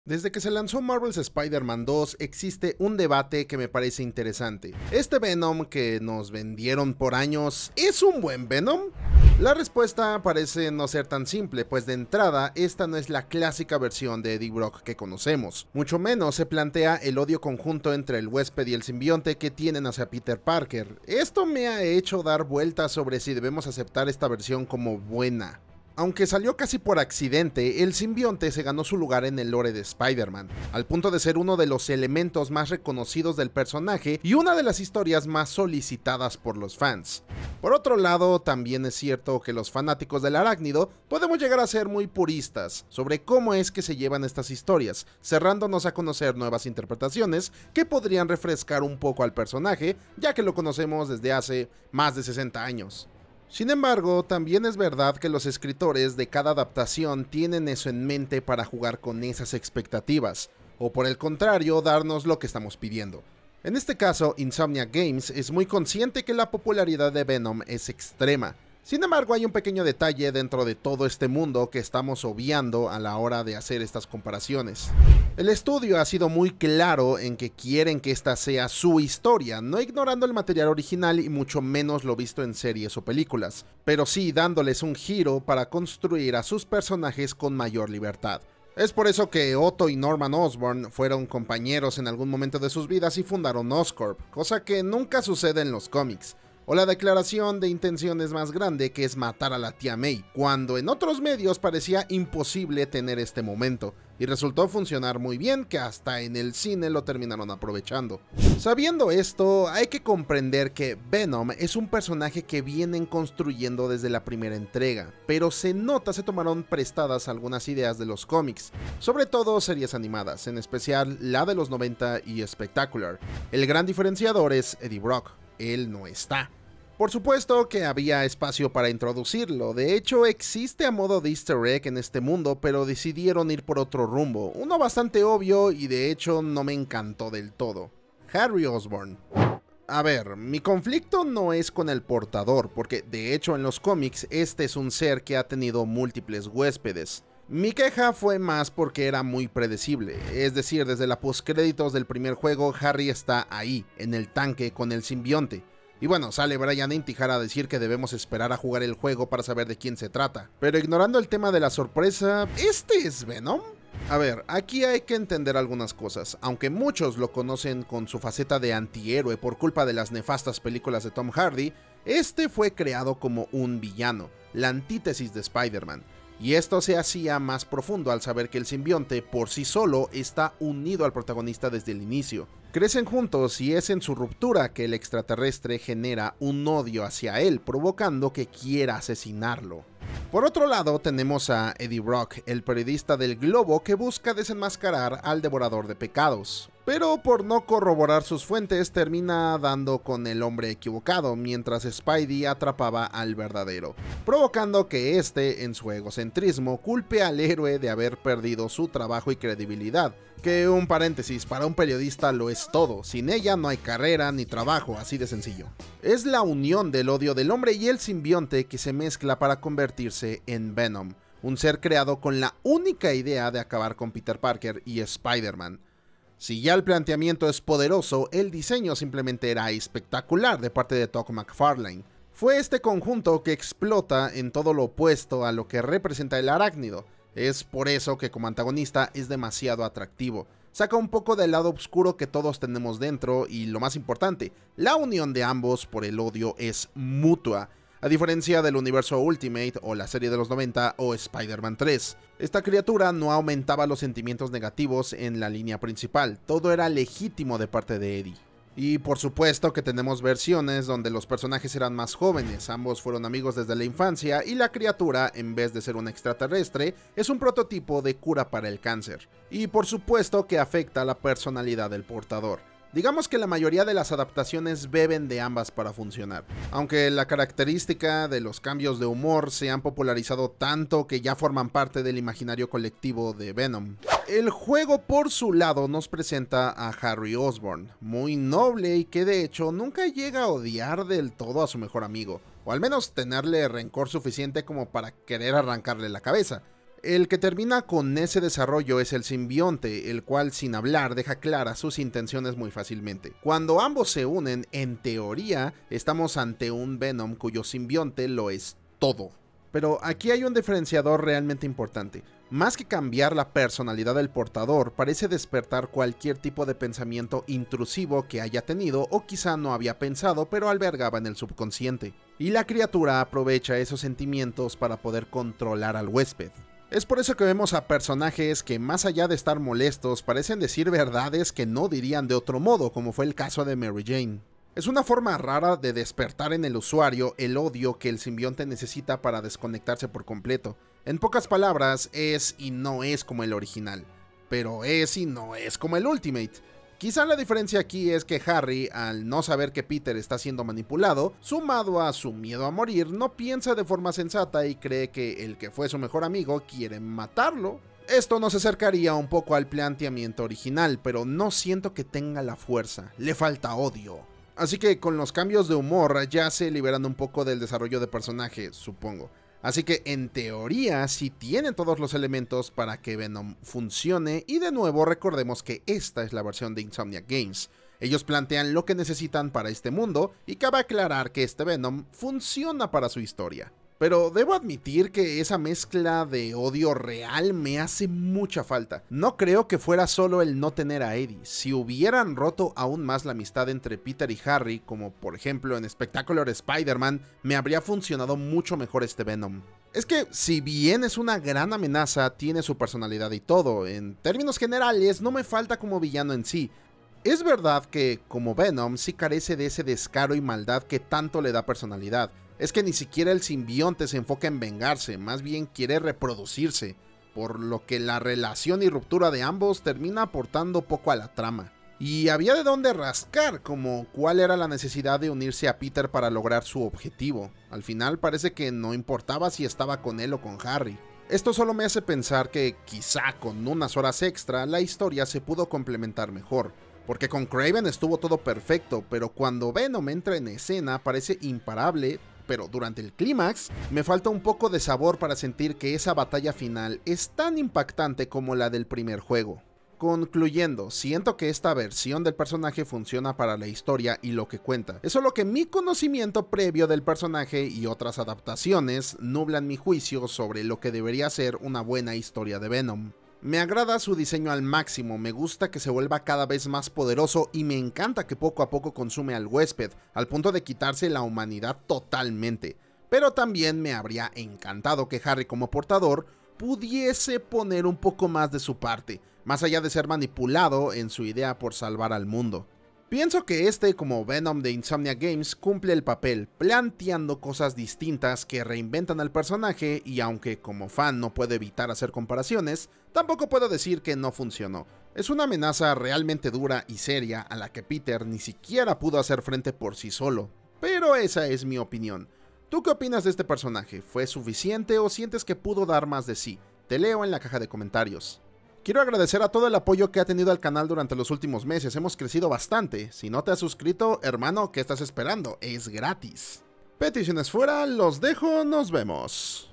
Desde que se lanzó Marvel's Spider-Man 2 existe un debate que me parece interesante. ¿Este Venom que nos vendieron por años es un buen Venom? La respuesta parece no ser tan simple, pues de entrada esta no es la clásica versión de Eddie Brock que conocemos. Mucho menos se plantea el odio conjunto entre el huésped y el simbionte que tienen hacia Peter Parker. Esto me ha hecho dar vueltas sobre si debemos aceptar esta versión como buena. Aunque salió casi por accidente, el simbionte se ganó su lugar en el lore de Spider-Man, al punto de ser uno de los elementos más reconocidos del personaje y una de las historias más solicitadas por los fans. Por otro lado, también es cierto que los fanáticos del arácnido podemos llegar a ser muy puristas sobre cómo es que se llevan estas historias, cerrándonos a conocer nuevas interpretaciones que podrían refrescar un poco al personaje, ya que lo conocemos desde hace más de 60 años. Sin embargo, también es verdad que los escritores de cada adaptación tienen eso en mente para jugar con esas expectativas, o por el contrario, darnos lo que estamos pidiendo. En este caso, Insomniac Games es muy consciente que la popularidad de Venom es extrema. Sin embargo, hay un pequeño detalle dentro de todo este mundo que estamos obviando a la hora de hacer estas comparaciones. El estudio ha sido muy claro en que quieren que esta sea su historia, no ignorando el material original y mucho menos lo visto en series o películas, pero sí dándoles un giro para construir a sus personajes con mayor libertad. Es por eso que Otto y Norman Osborn fueron compañeros en algún momento de sus vidas y fundaron Oscorp, cosa que nunca sucede en los cómics. O la declaración de intenciones más grande, que es matar a la tía May, cuando en otros medios parecía imposible tener este momento, y resultó funcionar muy bien, que hasta en el cine lo terminaron aprovechando. Sabiendo esto, hay que comprender que Venom es un personaje que vienen construyendo desde la primera entrega, pero se nota se tomaron prestadas algunas ideas de los cómics, sobre todo series animadas, en especial la de los 90 y Spectacular. El gran diferenciador es Eddie Brock. Él no está. Por supuesto que había espacio para introducirlo, de hecho existe a modo de easter egg en este mundo, pero decidieron ir por otro rumbo, uno bastante obvio y de hecho no me encantó del todo. Harry Osborn. A ver, mi conflicto no es con el portador, porque de hecho en los cómics este es un ser que ha tenido múltiples huéspedes. Mi queja fue más porque era muy predecible, es decir, desde la postcréditos del primer juego Harry está ahí, en el tanque con el simbionte. Y bueno, sale Brian Intihar a decir que debemos esperar a jugar el juego para saber de quién se trata. Pero ignorando el tema de la sorpresa, ¿este es Venom? A ver, aquí hay que entender algunas cosas. Aunque muchos lo conocen con su faceta de antihéroe por culpa de las nefastas películas de Tom Hardy, este fue creado como un villano, la antítesis de Spider-Man. Y esto se hacía más profundo al saber que el simbionte por sí solo está unido al protagonista desde el inicio. Crecen juntos y es en su ruptura que el extraterrestre genera un odio hacia él, provocando que quiera asesinarlo. Por otro lado tenemos a Eddie Brock, el periodista del Globo que busca desenmascarar al devorador de pecados, pero por no corroborar sus fuentes termina dando con el hombre equivocado, mientras Spidey atrapaba al verdadero, provocando que este, en su egocentrismo, culpe al héroe de haber perdido su trabajo y credibilidad, que un paréntesis, para un periodista lo es todo, sin ella no hay carrera ni trabajo, así de sencillo. Es la unión del odio del hombre y el simbionte que se mezcla para convertirse en Venom, un ser creado con la única idea de acabar con Peter Parker y Spider-Man. Si ya el planteamiento es poderoso, el diseño simplemente era espectacular de parte de Todd McFarlane. Fue este conjunto que explota en todo lo opuesto a lo que representa el arácnido. Es por eso que como antagonista es demasiado atractivo. Saca un poco del lado oscuro que todos tenemos dentro y lo más importante, la unión de ambos por el odio es mutua. A diferencia del universo Ultimate o la serie de los 90 o Spider-Man 3, esta criatura no aumentaba los sentimientos negativos en la línea principal, todo era legítimo de parte de Eddie. Y por supuesto que tenemos versiones donde los personajes eran más jóvenes, ambos fueron amigos desde la infancia y la criatura, en vez de ser un extraterrestre, es un prototipo de cura para el cáncer. Y por supuesto que afecta la personalidad del portador. Digamos que la mayoría de las adaptaciones beben de ambas para funcionar, aunque la característica de los cambios de humor se han popularizado tanto que ya forman parte del imaginario colectivo de Venom. El juego por su lado nos presenta a Harry Osborn, muy noble y que de hecho nunca llega a odiar del todo a su mejor amigo, o al menos tenerle rencor suficiente como para querer arrancarle la cabeza. El que termina con ese desarrollo es el simbionte, el cual sin hablar deja claras sus intenciones muy fácilmente. Cuando ambos se unen, en teoría, estamos ante un Venom cuyo simbionte lo es todo. Pero aquí hay un diferenciador realmente importante. Más que cambiar la personalidad del portador, parece despertar cualquier tipo de pensamiento intrusivo que haya tenido o quizá no había pensado pero albergaba en el subconsciente. Y la criatura aprovecha esos sentimientos para poder controlar al huésped. Es por eso que vemos a personajes que, más allá de estar molestos, parecen decir verdades que no dirían de otro modo, como fue el caso de Mary Jane. Es una forma rara de despertar en el usuario el odio que el simbionte necesita para desconectarse por completo. En pocas palabras, es y no es como el original, pero es y no es como el Ultimate. Quizá la diferencia aquí es que Harry, al no saber que Peter está siendo manipulado, sumado a su miedo a morir, no piensa de forma sensata y cree que el que fue su mejor amigo quiere matarlo. Esto nos acercaría un poco al planteamiento original, pero no siento que tenga la fuerza, le falta odio. Así que con los cambios de humor ya se liberan un poco del desarrollo de personaje, supongo. Así que en teoría sí tiene todos los elementos para que Venom funcione, y de nuevo recordemos que esta es la versión de Insomniac Games. Ellos plantean lo que necesitan para este mundo y cabe aclarar que este Venom funciona para su historia. Pero debo admitir que esa mezcla de odio real me hace mucha falta. No creo que fuera solo el no tener a Eddie. Si hubieran roto aún más la amistad entre Peter y Harry, como por ejemplo en Spectacular Spider-Man, me habría funcionado mucho mejor este Venom. Es que, si bien es una gran amenaza, tiene su personalidad y todo. En términos generales, no me falta como villano en sí. Es verdad que, como Venom, sí carece de ese descaro y maldad que tanto le da personalidad. Es que ni siquiera el simbionte se enfoca en vengarse, más bien quiere reproducirse, por lo que la relación y ruptura de ambos termina aportando poco a la trama. Y había de dónde rascar, como cuál era la necesidad de unirse a Peter para lograr su objetivo. Al final parece que no importaba si estaba con él o con Harry. Esto solo me hace pensar que quizá con unas horas extra la historia se pudo complementar mejor. Porque con Kraven estuvo todo perfecto, pero cuando Venom entra en escena parece imparable, pero durante el clímax me falta un poco de sabor para sentir que esa batalla final es tan impactante como la del primer juego. Concluyendo, siento que esta versión del personaje funciona para la historia y lo que cuenta. Es solo que mi conocimiento previo del personaje y otras adaptaciones nublan mi juicio sobre lo que debería ser una buena historia de Venom. Me agrada su diseño al máximo, me gusta que se vuelva cada vez más poderoso y me encanta que poco a poco consume al huésped, al punto de quitarse la humanidad totalmente. Pero también me habría encantado que Harry como portador pudiese poner un poco más de su parte, más allá de ser manipulado en su idea por salvar al mundo. Pienso que como Venom de Insomniac Games, cumple el papel, planteando cosas distintas que reinventan al personaje, y aunque como fan no puedo evitar hacer comparaciones, tampoco puedo decir que no funcionó. Es una amenaza realmente dura y seria a la que Peter ni siquiera pudo hacer frente por sí solo, pero esa es mi opinión. ¿Tú qué opinas de este personaje? ¿Fue suficiente o sientes que pudo dar más de sí? Te leo en la caja de comentarios. Quiero agradecer a todo el apoyo que ha tenido el canal durante los últimos meses, hemos crecido bastante. Si no te has suscrito, hermano, ¿qué estás esperando? Es gratis. Peticiones fuera, los dejo, nos vemos.